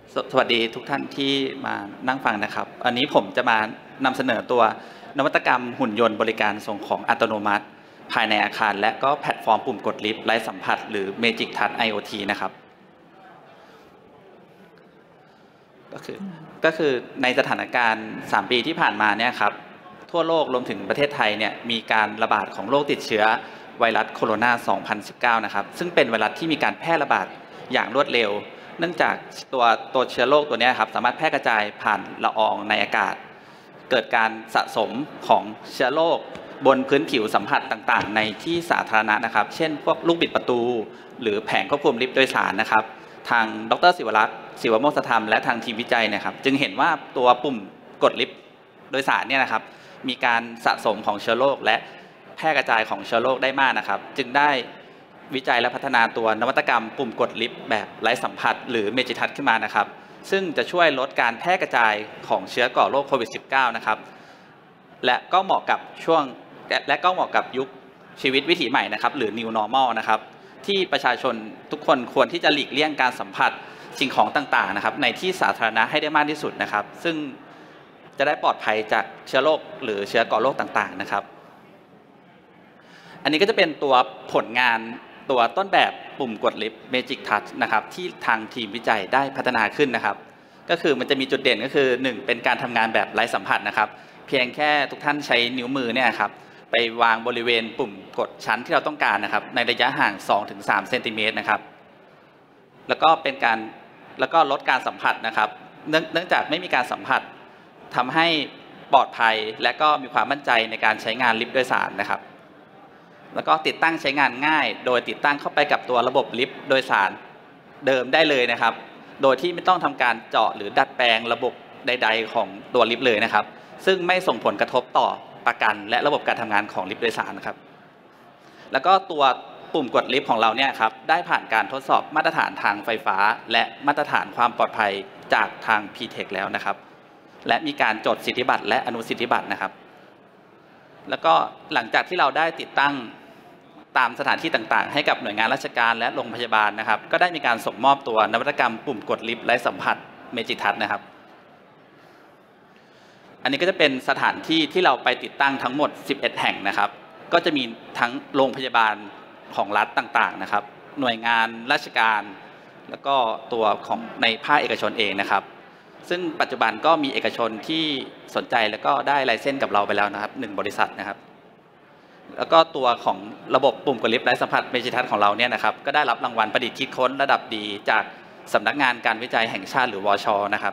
สวัสดีทุกท่านที่มานั่งฟังนะครับอันนี้ผมจะมานำเสนอตัวนวัตกรรมหุ่นยนต์บริการส่งของอัตโนมัติภายในอาคารและก็แพลตฟอร์มปุ่มกดลิฟต์ไร้สัมผัสหรือ Magic Touch IoT นะครับก็คือในสถานการณ์3 ปีที่ผ่านมาเนี่ยครับทั่วโลกรวมถึงประเทศไทยเนี่ยมีการระบาดของโรคติดเชื้อไวรัสโคโรนา 2019 นะครับซึ่งเป็นไวรัสที่มีการแพร่ระบาดอย่างรวดเร็วเนื่องจากตัวเชื้อโรคตัวนี้ครับสามารถแพร่กระจายผ่านละอองในอากาศเกิดการสะสมของเชื้อโรคบนพื้นผิวสัมผัสต่างๆในที่สาธารณะนะครับเช่นพวกลูกบิดประตูหรือแผงควบคุมลิฟต์โดยสารนะครับทางดร.ศิวรักษ์ศิวโมกษธรรมและทางทีมวิจัยนะครับจึงเห็นว่าตัวปุ่มกดลิฟต์โดยสารเนี่ยนะครับมีการสะสมของเชื้อโรคและแพร่กระจายของเชื้อโรคได้มากนะครับจึงได้วิจัยและพัฒนาตัวนวัตกรรมปุ่มกดลิฟต์แบบไร้สัมผัสหรือ Magic Touch ขึ้นมานะครับซึ่งจะช่วยลดการแพร่กระจายของเชื้อก่อโรคโควิด -19 นะครับและก็เหมาะกับยุคชีวิตวิถีใหม่นะครับหรือ New Normal นะครับที่ประชาชนทุกคนควรที่จะหลีกเลี่ยงการสัมผัสสิ่งของต่างๆนะครับในที่สาธารณะให้ได้มากที่สุดนะครับซึ่งจะได้ปลอดภัยจากเชื้อโรคหรือเชื้อก่อโรคต่างๆนะครับอันนี้ก็จะเป็นตัวผลงานตัวต้นแบบปุ่มกดลิฟต์ Magic Touch นะครับที่ทางทีมวิจัยได้พัฒนาขึ้นนะครับก็คือมันจะมีจุดเด่นก็คือ1เป็นการทำงานแบบไร้สัมผัสนะครับเพียงแค่ทุกท่านใช้นิ้วมือเนี่ยครับไปวางบริเวณปุ่มกดชั้นที่เราต้องการนะครับในระยะห่าง 2-3 เซนติเมตรนะครับแล้วก็ลดการสัมผัสนะครับเนื่องจากไม่มีการสัมผัสทำให้ปลอดภัยและก็มีความมั่นใจในการใช้งานลิฟต์โดยสารนะครับแล้วก็ติดตั้งใช้งานง่ายโดยติดตั้งเข้าไปกับตัวระบบลิฟต์โดยสารเดิมได้เลยนะครับโดยที่ไม่ต้องทำการเจาะหรือดัดแปลงระบบใดๆของตัวลิฟต์เลยนะครับซึ่งไม่ส่งผลกระทบต่อประกันและระบบการทำงานของลิฟต์โดยสารนะครับแล้วก็ตัวปุ่มกดลิฟต์ของเราเนี่ยครับได้ผ่านการทดสอบมาตรฐานทางไฟฟ้าและมาตรฐานความปลอดภัยจากทาง PTEC แล้วนะครับและมีการจดสิทธิบัตรและอนุสิทธิบัตรนะครับแล้วก็หลังจากที่เราได้ติดตั้งตามสถานที่ต่างๆให้กับหน่วยงานราชการและโรงพยาบาลนะครับก็ได้มีการส่งมอบตัวนวัตกรรมปุ่มกดลิฟต์ไร้สัมผัส Magic Touch นะครับอันนี้ก็จะเป็นสถานที่ที่เราไปติดตั้งทั้งหมด11แห่งนะครับก็จะมีทั้งโรงพยาบาลของรัฐต่างๆนะครับหน่วยงานราชการแล้วก็ตัวของในภาคเอกชนเองนะครับซึ่งปัจจุบันก็มีเอกชนที่สนใจแล้วก็ได้ไลเซนส์กับเราไปแล้วนะครับ1 บริษัทนะครับแล้วก็ตัวของระบบปุ่มกดลิฟต์ไร้สัมผัส Magic Touch ของเราเนี่ยนะครับก็ได้รับรางวัลประดิษฐ์คิดค้นระดับดีจากสำนักงานการวิจัยแห่งชาติหรือวช.นะครับ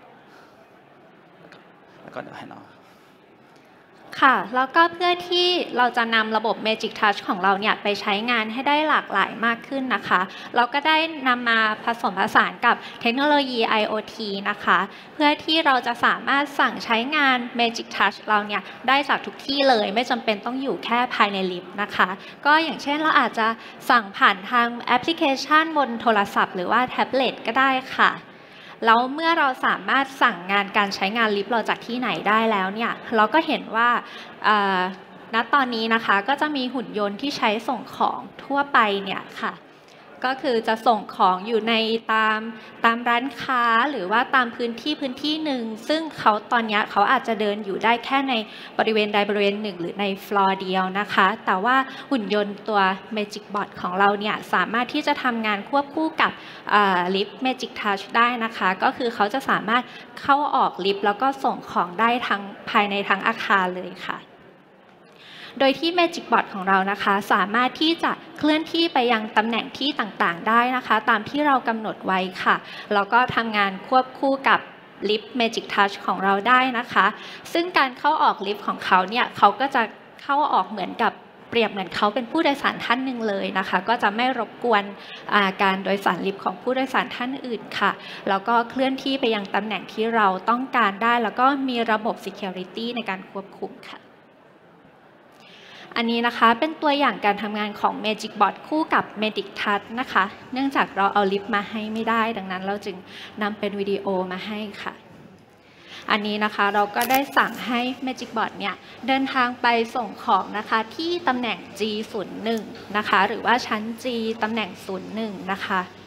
แล้วก็ให้น้องค่ะแล้วก็เพื่อที่เราจะนำระบบ Magic Touch ของเราเนี่ยไปใช้งานให้ได้หลากหลายมากขึ้นนะคะเราก็ได้นำมาผสมผสานกับเทคโนโลยี IoT นะคะเพื่อที่เราจะสามารถสั่งใช้งาน Magic Touch เราเนี่ยได้จากทุกที่เลยไม่จำเป็นต้องอยู่แค่ภายในลิฟต์นะคะก็อย่างเช่นเราอาจจะสั่งผ่านทางแอปพลิเคชันบนโทรศัพท์หรือว่าแท็บเล็ตก็ได้ค่ะแล้วเมื่อเราสามารถสั่งงานการใช้งานลิฟต์เราจากที่ไหนได้แล้วเนี่ยเราก็เห็นว่าณตอนนี้นะคะก็จะมีหุ่นยนต์ที่ใช้ส่งของทั่วไปเนี่ยค่ะก็คือจะส่งของอยู่ในตามร้านค้าหรือว่าตามพื้นที่หนึ่งซึ่งตอนนี้เขาอาจจะเดินอยู่ได้แค่ในบริเวณใดบริเวณหนึ่งหรือในฟลอร์เดียวนะคะแต่ว่าหุ่นยนต์ตัว Magic Bot ของเราเนี่ยสามารถที่จะทำงานควบคู่กับลิฟต์ Magic Touch ได้นะคะก็คือเขาจะสามารถเข้าออกลิฟต์แล้วก็ส่งของได้ทั้งภายในทั้งอาคารเลยค่ะโดยที่ Magic Bot ของเรานะคะสามารถที่จะเคลื่อนที่ไปยังตำแหน่งที่ต่างๆได้นะคะตามที่เรากำหนดไว้ค่ะแล้วก็ทำงานควบคู่กับลิฟต์ Magic Touch ของเราได้นะคะซึ่งการเข้าออกลิฟต์ของเขาเนี่ยเขาก็จะเข้าออกเหมือนกับเปรียบเหมือนเขาเป็นผู้โดยสารท่านหนึ่งเลยนะคะก็จะไม่รบกวนการโดยสารลิฟต์ของผู้โดยสารท่านอื่นค่ะแล้วก็เคลื่อนที่ไปยังตำแหน่งที่เราต้องการได้แล้วก็มีระบบ Security ในการควบคุมค่ะอันนี้นะคะเป็นตัวอย่างการทำงานของ Magic Bot คู่กับ Magic Touch นะคะเนื่องจากเราเอาลิฟต์มาให้ไม่ได้ดังนั้นเราจึงนำเป็นวิดีโอมาให้ค่ะอันนี้นะคะเราก็ได้สั่งให้ Magic Bot เนี่ยเดินทางไปส่งของนะคะที่ตำแหน่ง G01 นะคะหรือว่าชั้น G ตำแหน่ง01นะคะ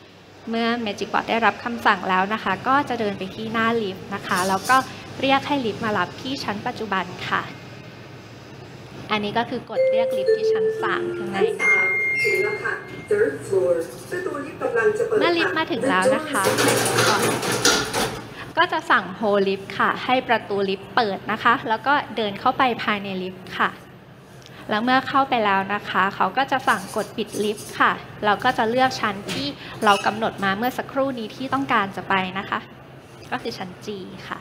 เมื่อ Magic Bot ได้รับคำสั่งแล้วนะคะก็จะเดินไปที่หน้าลิฟต์นะคะแล้วก็เรียกให้ลิฟต์มารับที่ชั้นปัจจุบันค่ะอันนี้ก็คือกดเรียกลิฟต์ที่ชั้น3ข้างในนะคะเมื่อลิฟต์มาถึงแล้วนะคะก็จะสั่งโฮลิฟต์ค่ะให้ประตูลิฟต์เปิดนะคะแล้วก็เดินเข้าไปภายในลิฟต์ค่ะแล้วเมื่อเข้าไปแล้วนะคะเขาก็จะสั่งกดปิดลิฟต์ค่ะเราก็จะเลือกชั้นที่เรากำหนดมาเมื่อสักครู่นี้ที่ต้องการจะไปนะคะก็คือชั้น G ค่ะ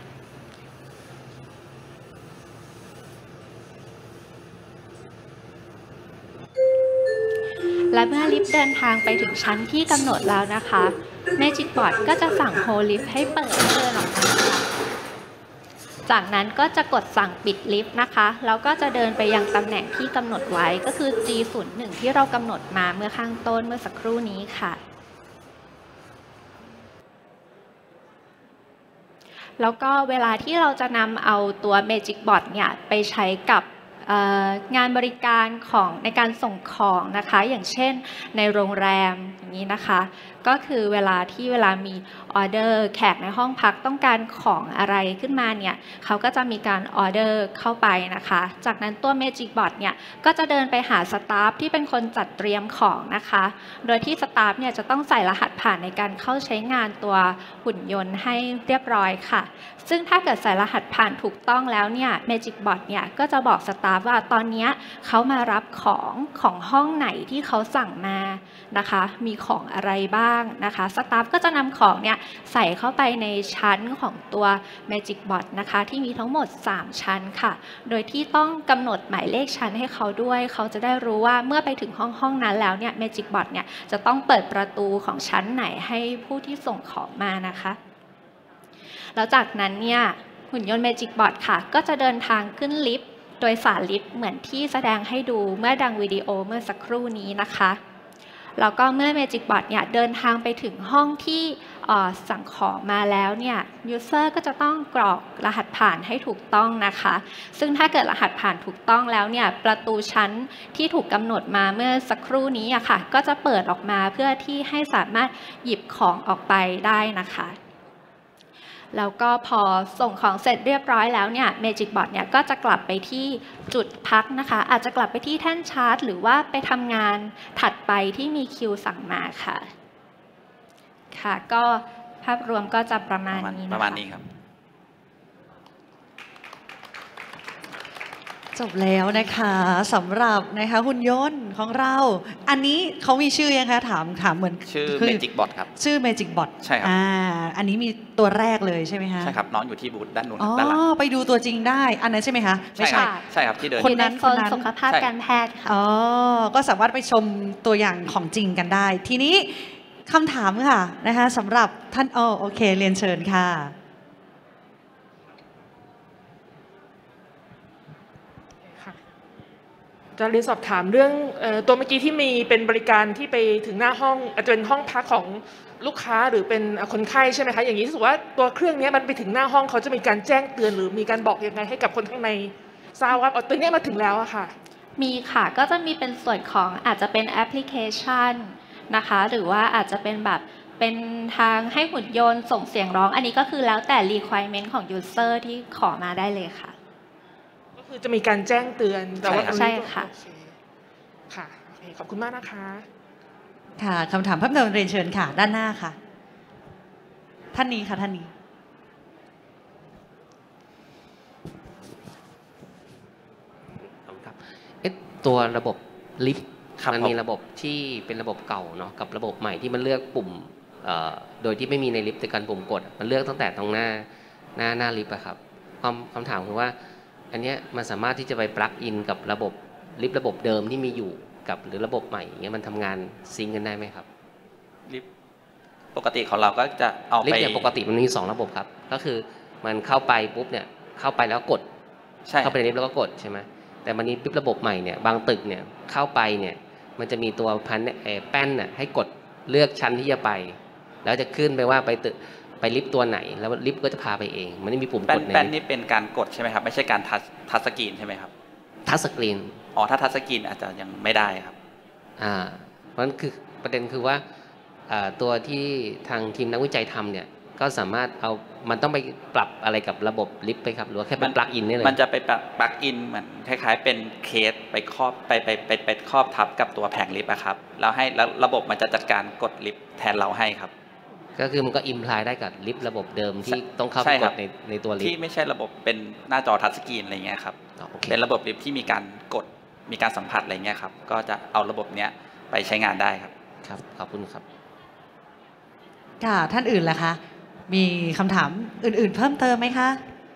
และเมื่อลิฟต์เดินทางไปถึงชั้นที่กำหนดแล้วนะคะ Magic Bot ก็จะสั่งโฮลิฟต์ให้เปิดเดินออกมาค่ะจากนั้นก็จะกดสั่งปิดลิฟต์นะคะแล้วก็จะเดินไปยังตำแหน่งที่กำหนดไว้ก็คือ G01 ที่เรากำหนดมาเมื่อข้างต้นเมื่อสักครู่นี้ค่ะแล้วก็เวลาที่เราจะนำเอาตัว Magic Bot เนี่ยไปใช้กับงานบริการของในการส่งของนะคะอย่างเช่นในโรงแรมอย่างนี้นะคะก็คือเวลามีออเดอร์แขกในห้องพักต้องการของอะไรขึ้นมาเนี่ยเขาก็จะมีการออเดอร์เข้าไปนะคะจากนั้นตัว Magic Bot เนี่ยก็จะเดินไปหาสตาฟที่เป็นคนจัดเตรียมของนะคะโดยที่สตาฟเนี่ยจะต้องใส่รหัสผ่านในการเข้าใช้งานตัวหุ่นยนต์ให้เรียบร้อยค่ะซึ่งถ้าเกิดใส่รหัสผ่านถูกต้องแล้วเนี่ย Magic Bot เนี่ยก็จะบอกสตาฟว่าตอนนี้เขามารับของห้องไหนที่เขาสั่งมานะคะมีของอะไรบ้างนะคะสตาฟก็จะนำของเนี่ยใส่เข้าไปในชั้นของตัว Magic Bot นะคะที่มีทั้งหมด3ชั้นค่ะโดยที่ต้องกำหนดหมายเลขชั้นให้เขาด้วยเขาจะได้รู้ว่าเมื่อไปถึงห้องนั้นแล้วเนี่ย Magic Bot เนี่ยจะต้องเปิดประตูของชั้นไหนให้ผู้ที่ส่งของมานะคะแล้วจากนั้นเนี่ยหุ่นยนต์ Magic Bot ค่ะก็จะเดินทางขึ้นลิฟต์โดยสารลิฟต์เหมือนที่แสดงให้ดูเมื่อดังวิดีโอเมื่อสักครู่นี้นะคะแล้วก็เมื่อ Magic Bot เนี่ยเดินทางไปถึงห้องที่สั่งของมาแล้วเนี่ย User ก็จะต้องกรอกรหัสผ่านให้ถูกต้องนะคะซึ่งถ้าเกิดรหัสผ่านถูกต้องแล้วเนี่ยประตูชั้นที่ถูกกำหนดมาเมื่อสักครู่นี้อะค่ะก็จะเปิดออกมาเพื่อที่ให้สามารถหยิบของออกไปได้นะคะแล้วก็พอส่งของเสร็จเรียบร้อยแล้วเนี่ย Magic Bot เนี่ยก็จะกลับไปที่จุดพักนะคะอาจจะกลับไปที่แท่นชาร์จหรือว่าไปทำงานถัดไปที่มีคิวสั่งมาค่ะค่ะก็ภาพรวมก็จะประมาณนี้นะคะประมาณนี้ครับจบแล้วนะคะสำหรับนะคะหุ่นยนต์ของเราอันนี้เขามีชื่อยังคะถามเหมือนชื่อ Magic Bot ครับชื่อ Magic Bot ใช่ครับอันนี้มีตัวแรกเลยใช่ไหมคะใช่ครับน้องอยู่ที่บูธด้านนู้นด้านหลังไปดูตัวจริงได้อันนั้นใช่ไหมคะไม่ใช่ใช่ครับที่เดินคนนั้นสุขภาพการแพทย์ค่ะก็สามารถไปชมตัวอย่างของจริงกันได้ทีนี้คำถามค่ะนะคะสำหรับท่านโอเคเรียนเชิญค่ะจะเรียนสอบถามเรื่องตัวเมื่อกี้ที่มีเป็นบริการที่ไปถึงหน้าห้องอาจจะเป็นห้องพักของลูกค้าหรือเป็นคนไข้ใช่ไหมคะอย่างนี้รู้สึกว่าตัวเครื่องนี้มันไปถึงหน้าห้องเขาจะมีการแจ้งเตือนหรือมีการบอกยังไงให้กับคนข้างในทราบว่าตัวนี้มาถึงแล้วอะค่ะมีค่ะก็จะมีเป็นส่วนของอาจจะเป็นแอปพลิเคชันนะคะหรือว่าอาจจะเป็นแบบเป็นทางให้หุ่นยนต์ส่งเสียงร้องอันนี้ก็คือแล้วแต่ requirement ของ user ที่ขอมาได้เลยค่ะคือจะมีการแจ้งเตือนแต่ว่าใช่ค่ะค่ะโอเคขอบคุณมากนะคะค่ะคำถามเพิ่มเติมเรียนเชิญค่ะด้านหน้าค่ะท่านนี้ค่ะท่านนี้ครับตัวระบบลิฟต์มันมีระบบที่เป็นระบบเก่าเนาะกับระบบใหม่ที่มันเลือกปุ่มโดยที่ไม่มีในลิฟต์แต่การปุ่มกดมันเลือกตั้งแต่ตรงหน้าลิฟต์อะครับคำถามคือว่าอันนี้มันสามารถที่จะไปปลั๊กอินกับระบบลิฟต์ระบบเดิมที่มีอยู่กับหรือระบบใหม่อย่างเงี้ยมันทำงานซิงกันได้ไหมครับลิฟต์ปกติของเราก็จะเอาไปลิฟต์เนี่ยปกติมันมี2ระบบครับก็คือมันเข้าไปปุ๊บเนี่ยเข้าไปแล้วกดเข้าไปในลิฟต์แล้วก็กดใช่ไหมแต่มันนี้ลิฟต์ระบบใหม่เนี่ยบางตึกเนี่ยเข้าไปเนี่ยมันจะมีตัวแป้นน่ะให้กดเลือกชั้นที่จะไปแล้วจะขึ้นไปว่าไปลิฟต์ตัวไหนแล้วลิฟต์ก็จะพาไปเองมันไม่มีปุ่มกดในแป้นนี่เป็นการกดใช่ไหมครับไม่ใช่การทัชสกรีนใช่ไหมครับทัชสกรีนถ้าทัชสกรีนอาจจะยังไม่ได้ครับเพราะนั้นคือประเด็นคือว่าตัวที่ทางทีมนักวิจัยทำเนี่ยก็สามารถเอามันต้องไปปรับอะไรกับระบบลิฟต์ไปครับหรือว่าแค่เป็นปลั๊กอินนี่เลยมันจะไปปลั๊กอินเหมือนคล้ายๆเป็นเคสไปครอบไปครอบทับกับตัวแผงลิฟต์อะครับแล้วระบบมันจะจัดการกดลิฟต์แทนเราให้ครับก็คือมันก็อิมพลายได้กับลิฟต์ระบบเดิมที่ต้องเข้าไปกดในตัวลิฟต์ที่ไม่ใช่ระบบเป็นหน้าจอทัชสกรีนอะไรเงี้ยครับเป็นระบบลิฟต์ที่มีการกดมีการสัมผัสอะไรเงี้ยครับก็จะเอาระบบเนี้ยไปใช้งานได้ครับครับขอบคุณครับค่ะท่านอื่นล่ะคะมีคำถามอื่นๆเพิ่มเติมไหมคะ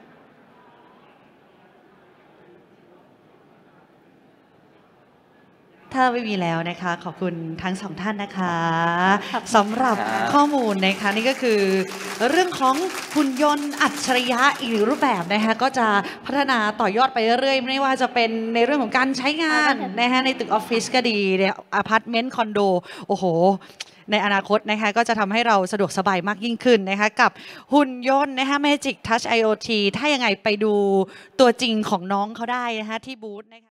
ถ้าไม่มีแล้วนะคะขอบคุณทั้งสองท่านนะคะสำหรับข้อมูลนะคะนี่ก็คือเรื่องของหุ่นยนต์อัจฉริยะอีกรูปแบบนะคะก็จะพัฒนาต่อยอดไปเรื่อยๆไม่ว่าจะเป็นในเรื่องของการใช้งานนะคะในตึกออฟฟิศก็ดีในอพาร์ตเมนต์คอนโดโอ้โหในอนาคตนะคะก็จะทำให้เราสะดวกสบายมากยิ่งขึ้นนะคะกับหุ่นยนต์นะคะ Magic Touch IoT ถ้ายังไงไปดูตัวจริงของน้องเขาได้นะคะที่บูธนะคะ